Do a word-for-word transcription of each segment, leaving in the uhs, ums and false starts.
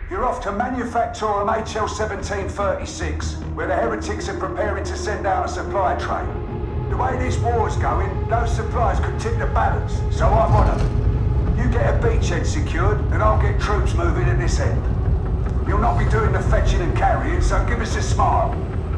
You're off to Manufactorum H L seventeen thirty-six, where the heretics are preparing to send out a supply train. The way this war's going, those supplies could tip the balance, so I'm on them. You get a beachhead secured, and I'll get troops moving at this end. You'll not be doing the fetching and carrying, so give us a smile.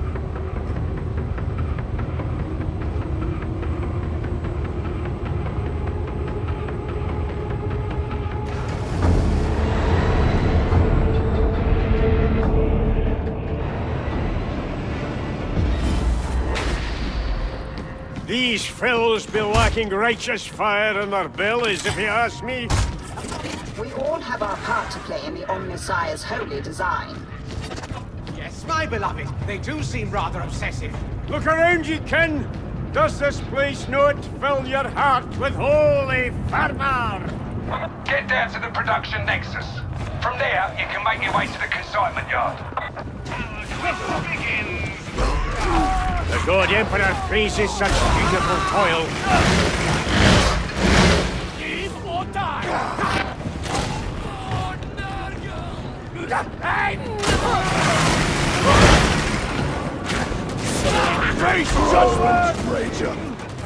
These fellows be lacking righteous fire in their bellies, if you ask me. We all have our part to play in the Omnissiah's holy design. Yes, my beloved. They do seem rather obsessive. Look around you, kin. Does this place not fill your heart with holy fervor? Get down to the production nexus. From there, you can make your way to the consignment yard. The God Emperor praises such beautiful toil. Give or die! Face judgment, Ranger!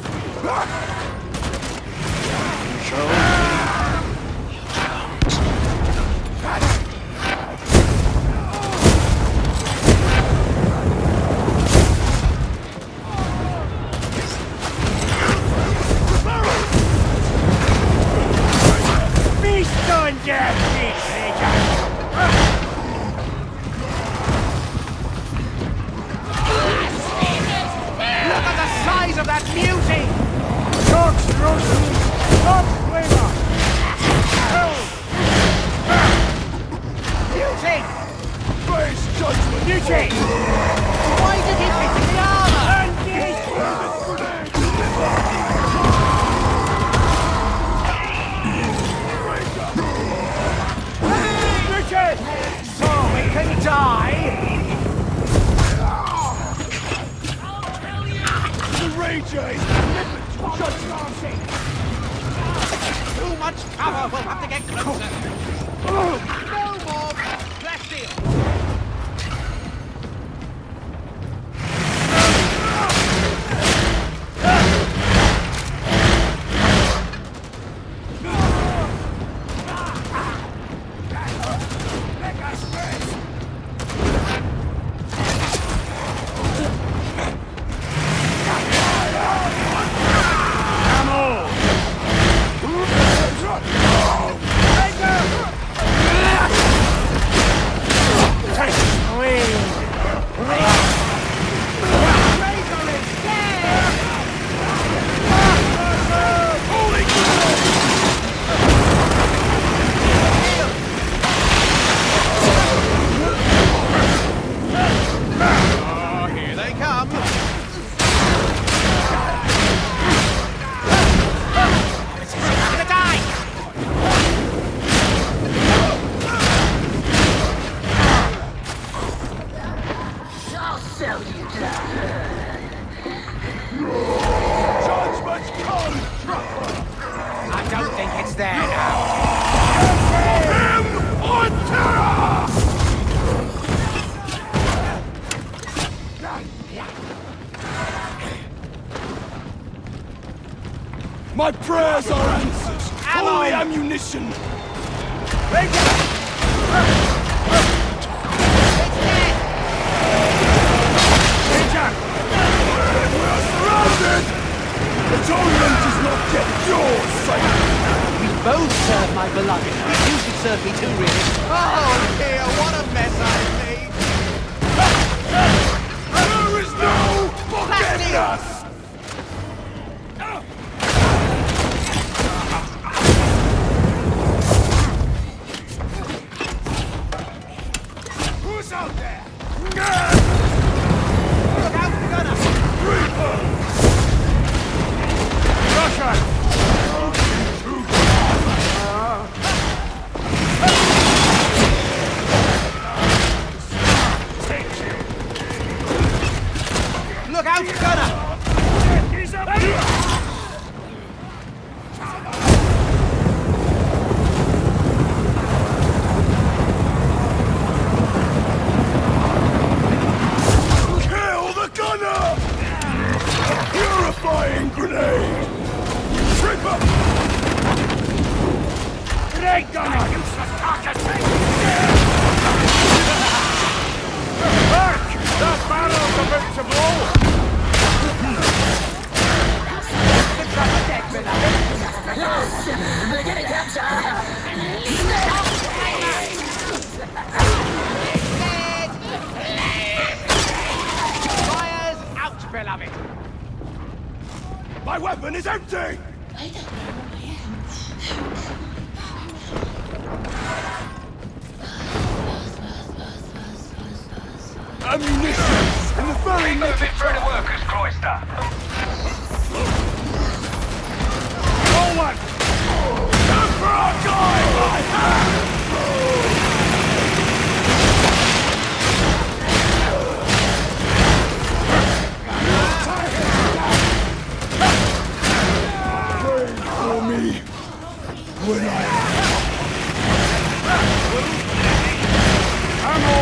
Feast on death, Ranger! Look at the size of that beauty! Dogs roasting! Dog flavor! Beauty! Face judgment! Beauty! Why did he pick the armor? So we can die? The Ranger is judgment! Too much cover, we'll have to get closer. No more flash deal. My prayers are answered! Holy ammunition! Ranger! We're surrounded! Atonement is not yet yours, Saint! We both serve my beloved. You should serve me too, really. Oh dear, what a mess I've made! There is no forgiveness! Who's out there? Look out, Gunner! Reaper! Russia! Look out, Gunner! leg gunner! Useless carcass! Look! That barrel's about to blow! The trapper dead, beloved. Fire's out, beloved. My weapon is empty! I don't know who I am. Ammunition! In the very Keep moving through the workers' cloister. Forward! Emperor die by hand! Pray for me when I Ammo!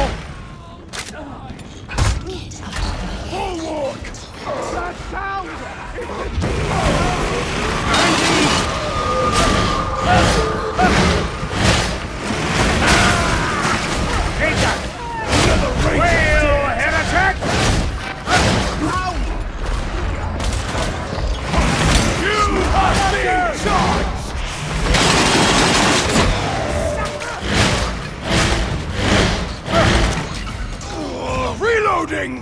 forward! That sound! Peter! Another ranger Wheel, heretic! You are being charged! Oh, reloading!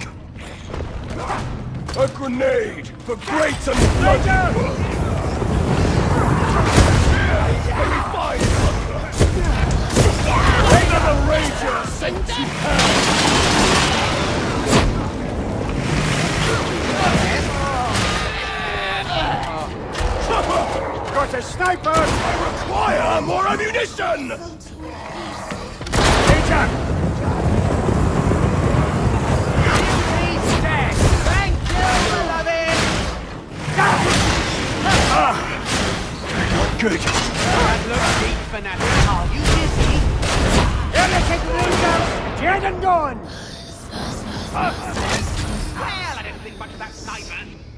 A grenade for great and bloody work! Very fine, another ranger sent to hell! Got a sniper! I require more ammunition! Peter! He's dead. Thank you, beloved. Good. That looks deep, fanatic. Are you busy? Heretic Rangers! Dead and gone! Well, I didn't think much of that sniper.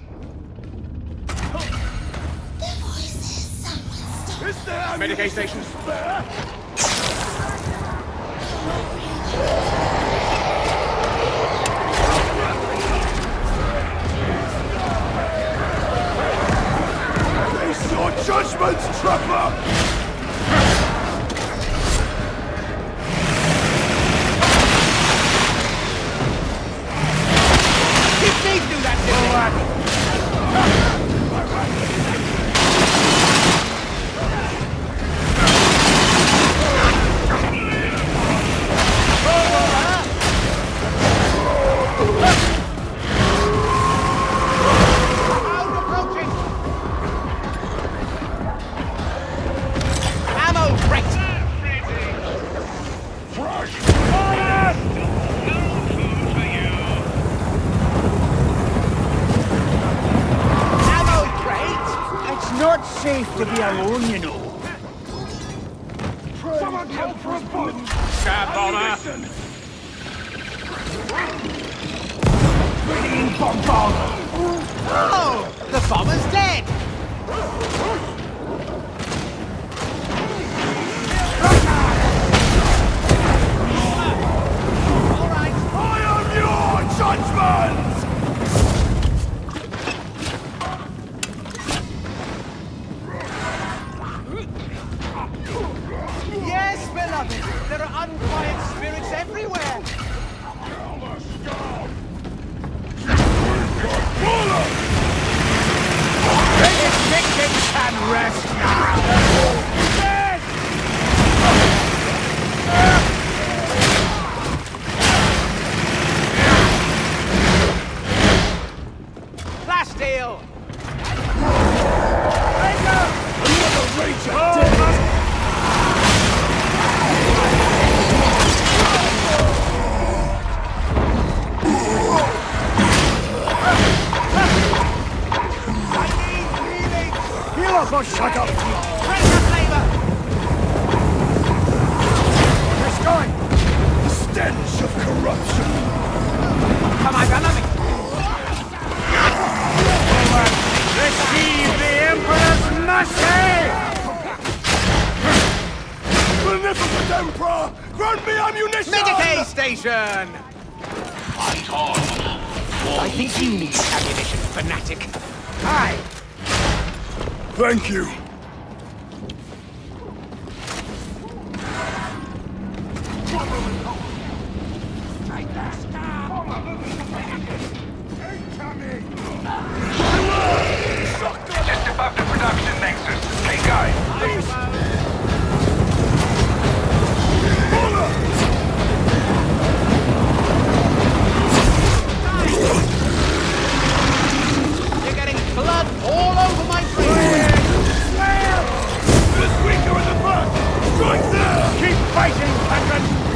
The voices, someone stop. Is there Medicaid station. spare? Face your judgment, trapper! Did they do that, did Crowd approaching. Ammo crate. Ammo crate. It's not safe to be alone, you know. Someone come for a bullet! Stab bomber! Bringing bombard! Oh, the bomber's dead. All right. I am your judgment! Yes, beloved. There are unquiet spirits everywhere. Biggest victims can rest now! Dead! Plasteel. Another ranger dead! Heal up or shut up, Peter! Magnificent Emperor! Grant me ammunition! Medicaid station! Fight on. I think you need ammunition, fanatic. Aye. Thank you. Just above the production nexus. Keep going. You're getting blood all over my drink. There's weaker in the back! Strike there! Keep fighting, Patrick!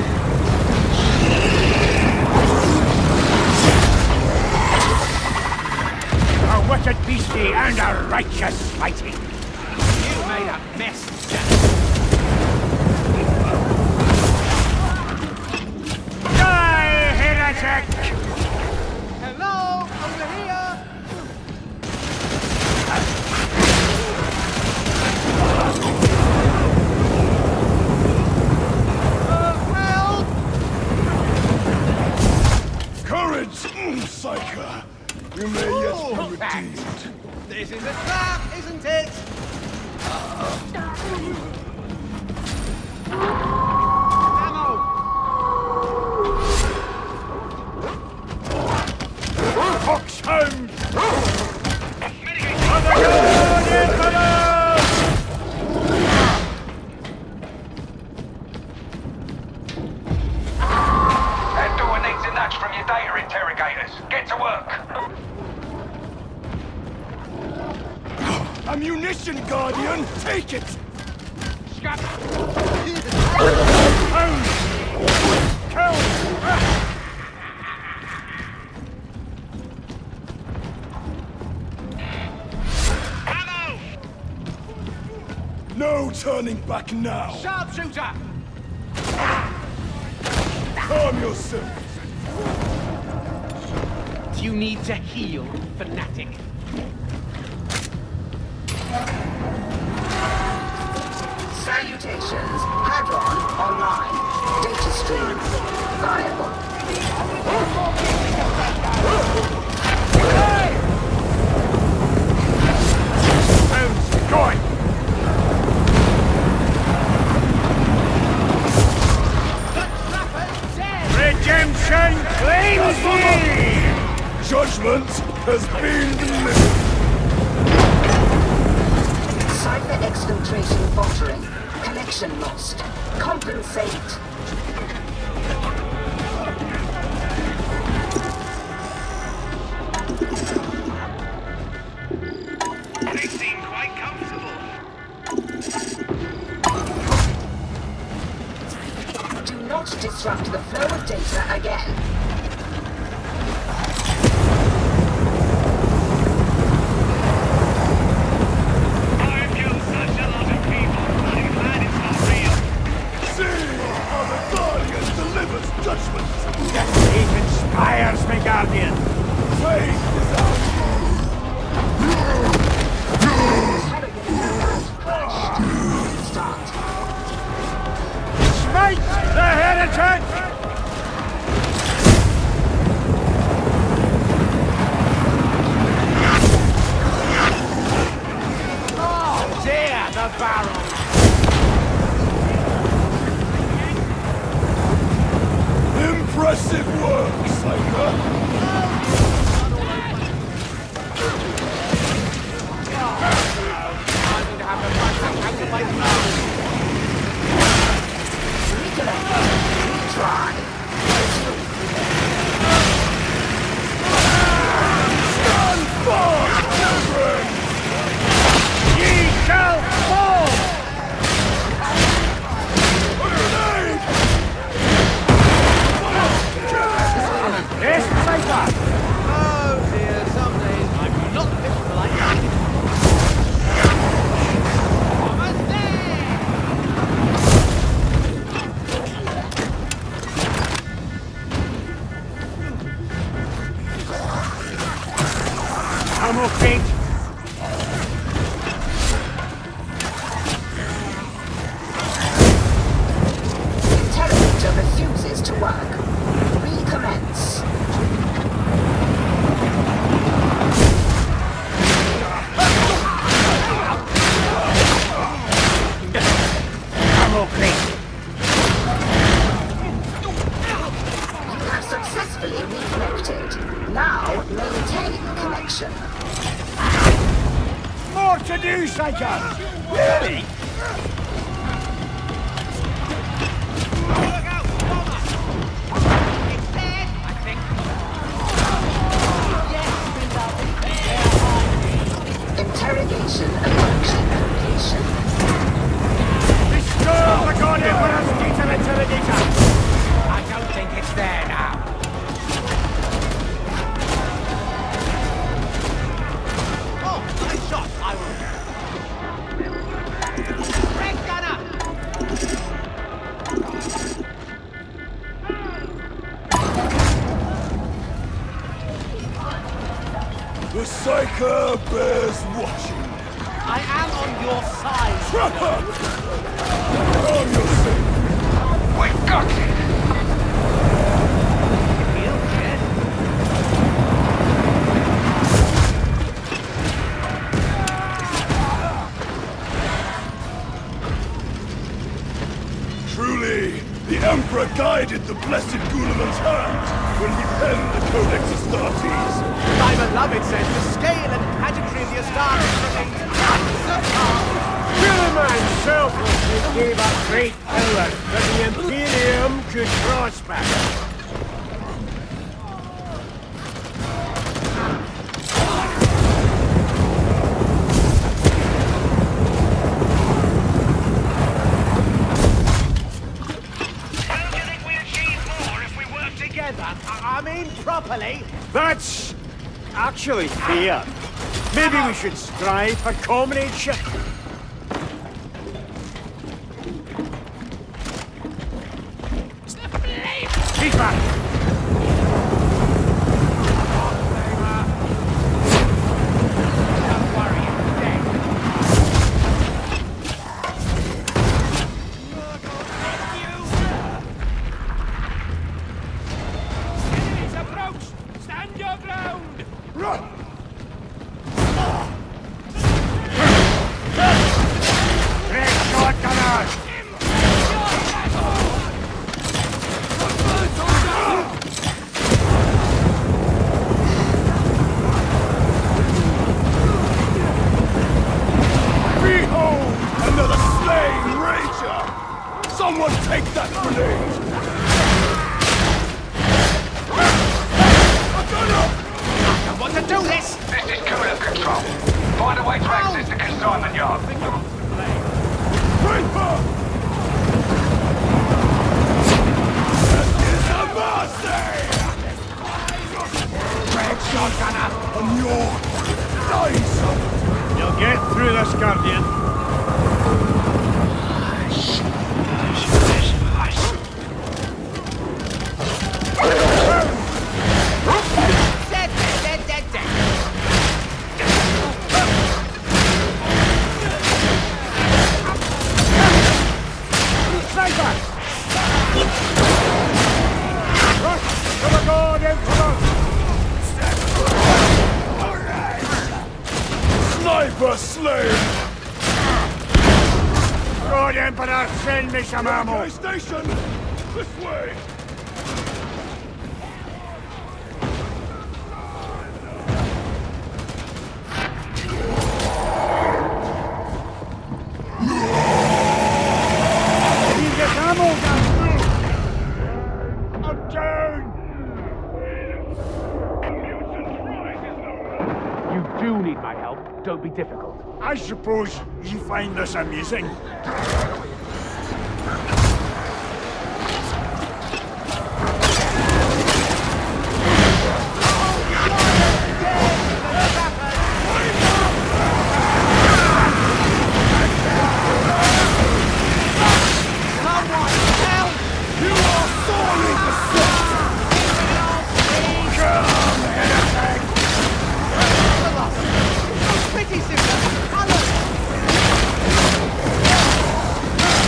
A wicked beastie and a righteous fighting. You made a mess, Jack. Die, heretic! Hello, over here. Uh, help! Courage, mm, Psyker! You may yet be Ooh, redeemed. This is a trap, isn't it? Ammo! Foxhound! On the ground, Infamous! That door needs a nudge from your data interrogators. Get to work. Ammunition, Guardian! Take it! Hound! Kill! No turning back now! Sharpshooter! Calm yourself! Do you need to heal, fanatic? Salutations. Hadron online. Data streams viable. Hound's going! Redemption claims ye! Judgment has been delivered! Cyber exfiltration faltering. Connection lost. Compensate. They seem quite comfortable. Do not disrupt the flow of data again. I've killed such a lot of people. I'm glad it's not real. See how the Guardian delivers judgment! It inspires me, Guardian! Faith is our Start. Smite the heretic! Oh dear, the barrel! impressive work, Psyker! I'm going to have to find out how to make love. Retry. ammo crate. You have successfully reconnected. Now, maintain connection. More to do, Psycho! Really? Look out, bomber! It's dead, I think. Interrogation approaching completion. Restore the God Emperor's data interrogator! I don't think it's there now. Oh, nice shot, I will. Red gunner! The Psyker bears watching. I am on your side. Trapper! On your side. We got it! Feel good. Truly, the Emperor guided the blessed Gulaman's hand when he penned the Codex Astartes. My beloved says the scale and pageantry of the Astartes remains unsurpassed. Gilliman selflessly gave up great power that the Imperium could prosper. Don't you think we achieve more if we work together? I, I mean properly. That's actually fair. Maybe we should strive for comradeship. Keep back! Don't worry, it's dead. Enemies approach! Stand your ground! Run! Great shot, gunners! Behold! Another slain rager! Someone take that grenade! A gunner! I want to do this! This is Cooler Control. Find a way to access the consignment yard. Reaper! That is a mercy! Red shotgunner! On your dying son! You'll get through this, Guardian. Dead, dead, dead, dead, dead! Sniper! Rush to the God Emperor! Sniper slain! God Emperor, send me some ammo! Okay, station! This way! You get ammo down! I'm down! You do need my help. Don't be difficult. I suppose you find this amusing. Someone help! You are sorely beset! Pretty simple. Hello!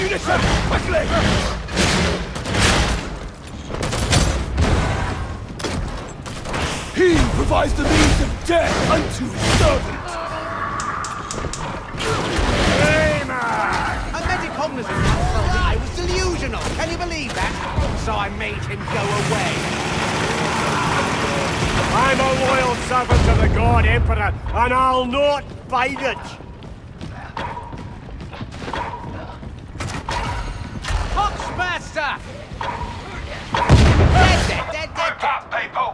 ammunition! Quickly! He provides the means of death unto his servant! A medic cognizant told me I was delusional. Can you believe that? So I made him go away. I'm a loyal servant of the God Emperor, and I'll not bite it! Foxmaster! Dead, dead, dead, dead, Group up, people!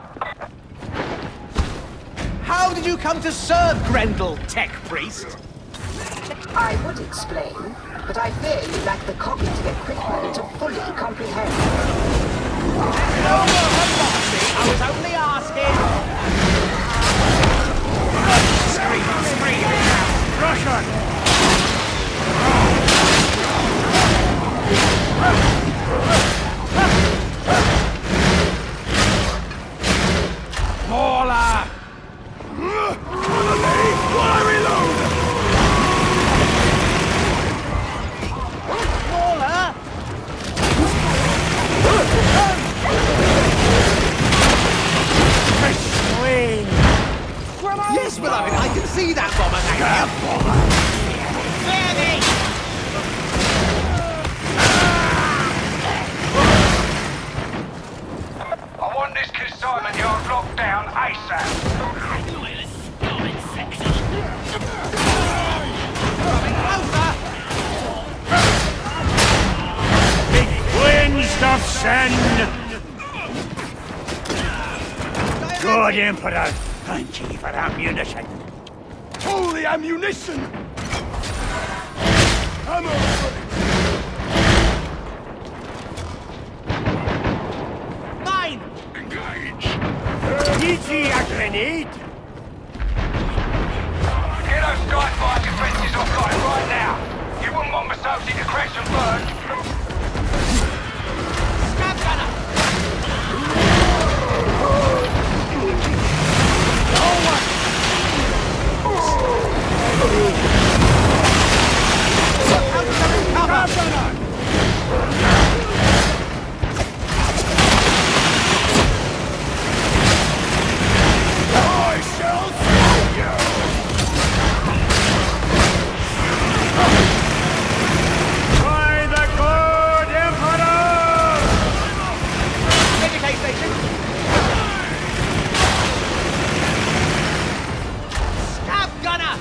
How did you come to serve Grendel, tech priest? I would explain, but I fear you lack the cognitive equipment to fully comprehend. No more hypocrisy, I was only asking. Scream, scream, Russian! Mauler! While I reload! Mauler! Yes, beloved, I can see that bomber, thank I want this consignment yard locked down ASAP. Coming closer! Big cleansed of sin! God Emperor, thank you for ammunition. Holy ammunition! Ammo ready! Mine! Easy a grenade! Get those skyfire defences offline right now. You wouldn't want Masoti to crash and burn. Stab gunner! I shall see you! By the God Emperor! Educate station! Stab gunner!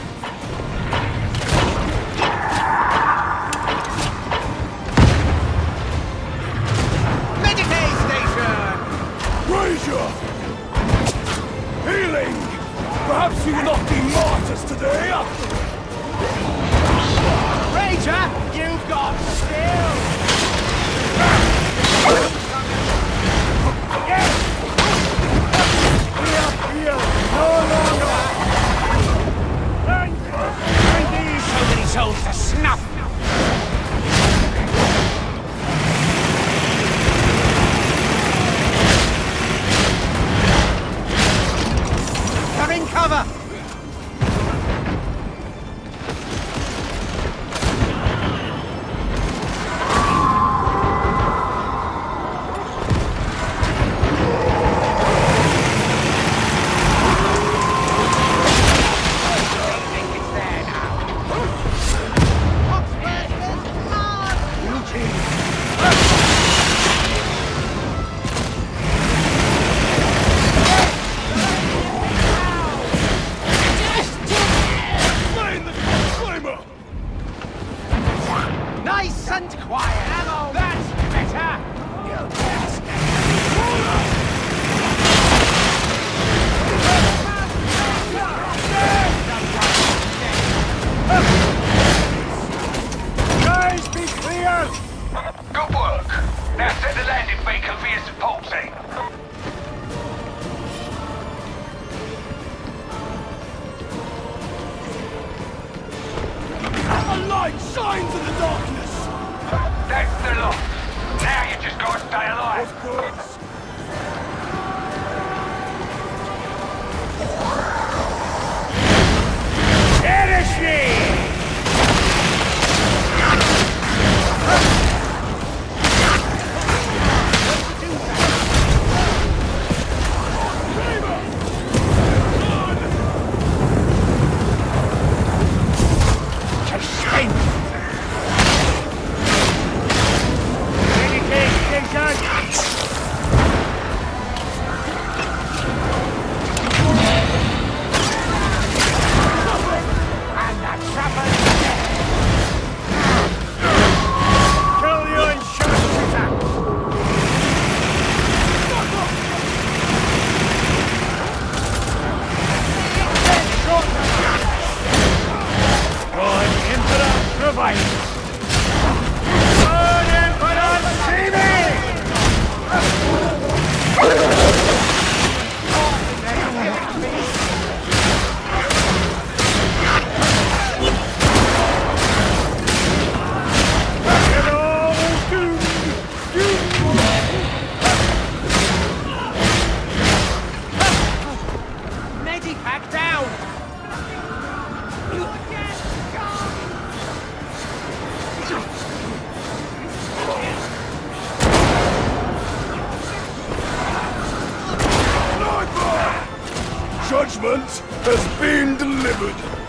Medicaid station! Ranger! Healing! Perhaps you will not be martyrs today! Ranger, you've got skill! No longer! And, and these So many souls to snuff! Covering cover! Nice and quiet! Ammo! That's better! You bastard! guys be clear! Good work. Now set the landing beacon for your support team. A light shines in the darkness! That's the lot. Now you just gotta stay alive. Of course. Heresy! has been delivered.